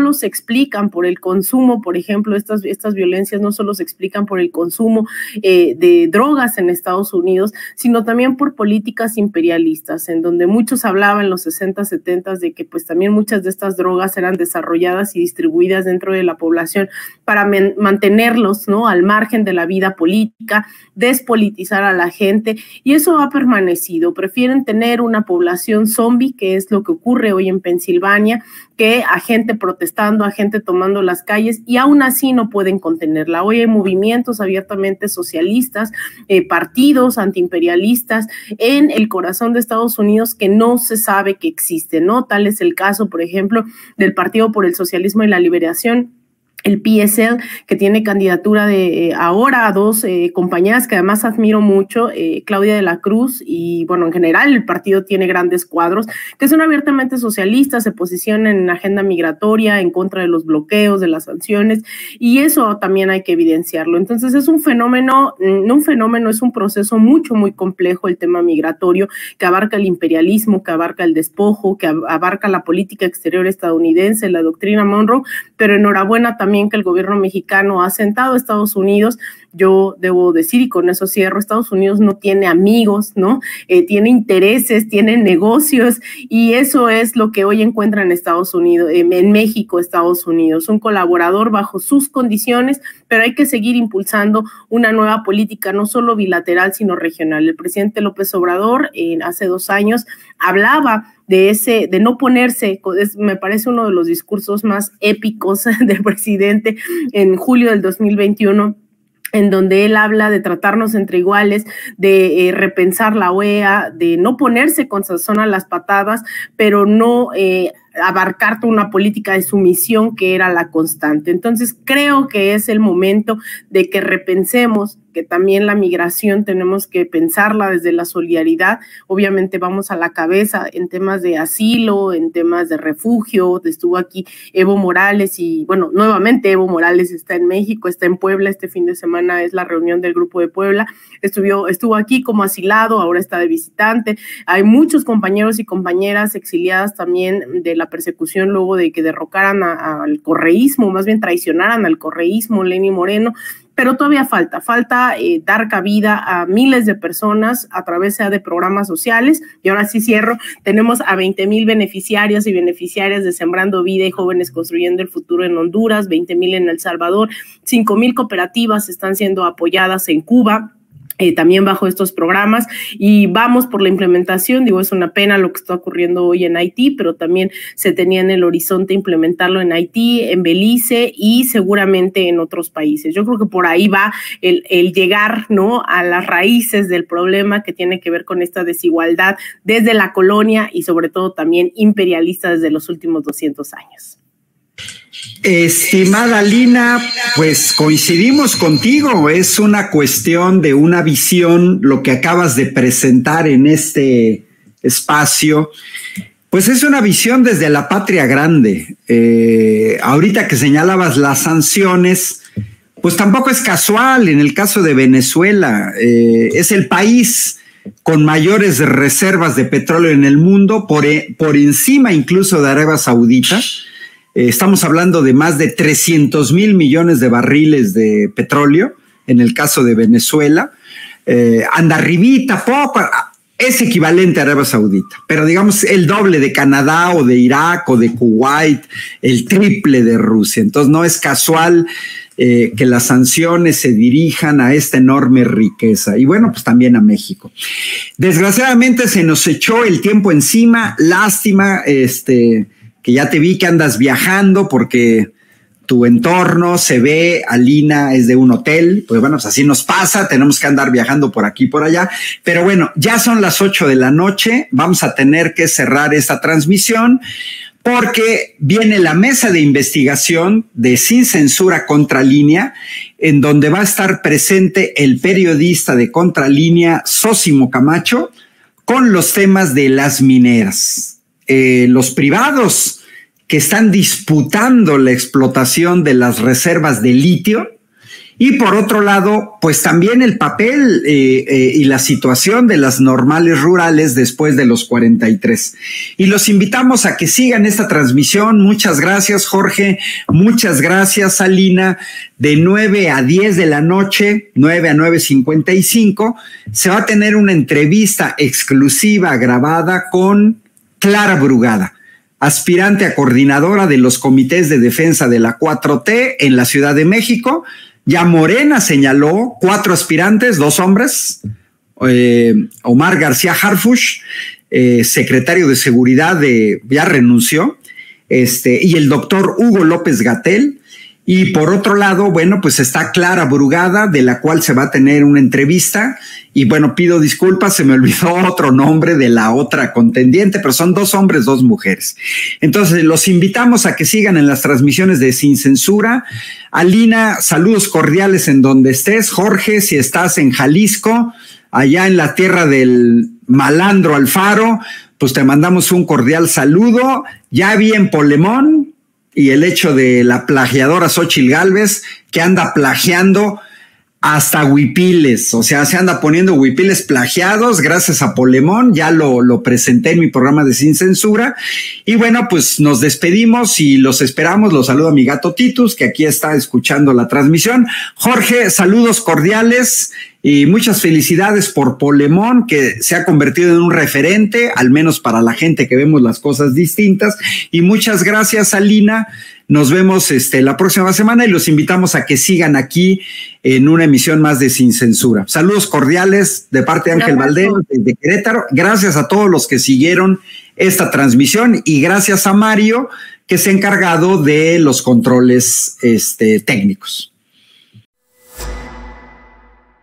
explican por el consumo, por ejemplo, estas, estas violencias no solo se explican por el consumo eh, de drogas en Estados Unidos, sino también por políticas imperialistas, en donde muchos hablaban en los sesenta, setenta de que pues también muchas de estas drogas eran desarrolladas y distribuidas dentro de la población para mantenerlos, ¿no?, al margen de la vida política, despolitizar a la gente, y eso ha permanecido. Prefieren tener una población zombie, que es lo que ocurre hoy en Pensilvania, que a gente protestando, a gente tomando las calles, y aún así no pueden contenerla. Hoy hay movimientos abiertamente socialistas, eh, partidos antiimperialistas en el corazón de Estados Unidos que no se sabe que existen, ¿no? Tal es el caso, por ejemplo, del Partido por el Socialismo y la Liberación, el P S L, que tiene candidatura de eh, ahora a dos eh, compañeras que además admiro mucho, eh, Claudia de la Cruz, y bueno, en general el partido tiene grandes cuadros, que son abiertamente socialistas, se posicionan en agenda migratoria, en contra de los bloqueos, de las sanciones, y eso también hay que evidenciarlo. Entonces es un fenómeno, no un fenómeno, es un proceso mucho, muy complejo el tema migratorio, que abarca el imperialismo, que abarca el despojo, que abarca la política exterior estadounidense, la doctrina Monroe, pero enhorabuena también que el gobierno mexicano ha sentado a Estados Unidos. Yo debo decir, y con eso cierro, Estados Unidos no tiene amigos, ¿no? Eh, tiene intereses, tiene negocios, y eso es lo que hoy encuentra en Estados Unidos, eh, en México, Estados Unidos, un colaborador bajo sus condiciones, pero hay que seguir impulsando una nueva política, no solo bilateral, sino regional. El presidente López Obrador, eh, hace dos años, hablaba de ese, de no ponerse, es, me parece uno de los discursos más épicos del presidente en julio del dos mil veintiuno, en donde él habla de tratarnos entre iguales, de eh, repensar la O E A, de no ponerse con sazón a las patadas, pero no eh, abarcar toda una política de sumisión que era la constante. Entonces creo que es el momento de que repensemos que también la migración tenemos que pensarla desde la solidaridad. Obviamente vamos a la cabeza en temas de asilo, en temas de refugio. Estuvo aquí Evo Morales y, bueno, nuevamente Evo Morales está en México, está en Puebla. Este fin de semana es la reunión del Grupo de Puebla. Estuvo, estuvo aquí como asilado, ahora está de visitante. Hay muchos compañeros y compañeras exiliadas también de la persecución luego de que derrocaran al correísmo, más bien traicionaran al correísmo, Lenín Moreno. Pero todavía falta, falta eh, dar cabida a miles de personas a través de programas sociales. Y ahora sí cierro, tenemos a veinte mil beneficiarios y beneficiarias de Sembrando Vida y Jóvenes Construyendo el Futuro en Honduras, veinte mil en El Salvador, cinco mil cooperativas están siendo apoyadas en Cuba, Eh, también bajo estos programas, y vamos por la implementación. Digo, es una pena lo que está ocurriendo hoy en Haití, pero también se tenía en el horizonte implementarlo en Haití, en Belice y seguramente en otros países. Yo creo que por ahí va el, el llegar, ¿no?, a las raíces del problema que tiene que ver con esta desigualdad desde la colonia y sobre todo también imperialista desde los últimos doscientos años. Estimada Lina, pues coincidimos contigo, es una cuestión de una visión, lo que acabas de presentar en este espacio, pues es una visión desde la patria grande. Eh, ahorita que señalabas las sanciones, pues tampoco es casual en el caso de Venezuela, eh, es el país con mayores reservas de petróleo en el mundo, por, por encima incluso de Arabia Saudita. Eh, estamos hablando de más de trescientos mil millones de barriles de petróleo, en el caso de Venezuela. Eh, anda arribita, poco, es equivalente a Arabia Saudita, pero digamos el doble de Canadá o de Irak o de Kuwait, el triple de Rusia. Entonces no es casual eh, que las sanciones se dirijan a esta enorme riqueza. Y bueno, pues también a México. Desgraciadamente se nos echó el tiempo encima, lástima, este... que ya te vi que andas viajando porque tu entorno se ve, Alina es de un hotel, pues bueno, pues así nos pasa, tenemos que andar viajando por aquí y por allá, pero bueno, ya son las ocho de la noche, vamos a tener que cerrar esta transmisión porque viene la mesa de investigación de Sin Censura Contralínea, en donde va a estar presente el periodista de Contralínea, Zósimo Camacho, con los temas de las mineras. Eh, los privados que están disputando la explotación de las reservas de litio Y por otro lado, pues también el papel eh, eh, y la situación de las normales rurales después de los cuarenta y tres. Y los invitamos a que sigan esta transmisión. Muchas gracias, Jorge. Muchas gracias, Alina. De nueve a diez de la noche, nueve a nueve cincuenta y cinco, se va a tener una entrevista exclusiva grabada con Clara Brugada, aspirante a coordinadora de los comités de defensa de la cuatro T en la Ciudad de México. Ya Morena señaló cuatro aspirantes, dos hombres, eh, Omar García Harfuch, eh, secretario de Seguridad, de, ya renunció, este, y el doctor Hugo López-Gatell. Y por otro lado, bueno, pues está Clara Brugada, de la cual se va a tener una entrevista. Y bueno, pido disculpas, se me olvidó otro nombre de la otra contendiente, pero son dos hombres, dos mujeres. Entonces, los invitamos a que sigan en las transmisiones de Sin Censura. Alina, saludos cordiales en donde estés. Jorge, si estás en Jalisco, allá en la tierra del malandro Alfaro, pues te mandamos un cordial saludo. Ya vi en Polemón, y el hecho de la plagiadora Xóchitl Gálvez, que anda plagiando hasta huipiles, o sea, se anda poniendo huipiles plagiados gracias a Polemón. Ya lo, lo presenté en mi programa de Sin Censura. Y bueno, pues nos despedimos y los esperamos. Los saluda mi gato Titus, que aquí está escuchando la transmisión. Jorge, saludos cordiales y muchas felicidades por Polemón, que se ha convertido en un referente, al menos para la gente que vemos las cosas distintas. Y muchas gracias, Alina. Nos vemos este, la próxima semana y los invitamos a que sigan aquí en una emisión más de Sin Censura. Saludos cordiales de parte de Ángel Valdés, de Querétaro. Gracias a todos los que siguieron esta transmisión y gracias a Mario, que se ha encargado de los controles este, técnicos.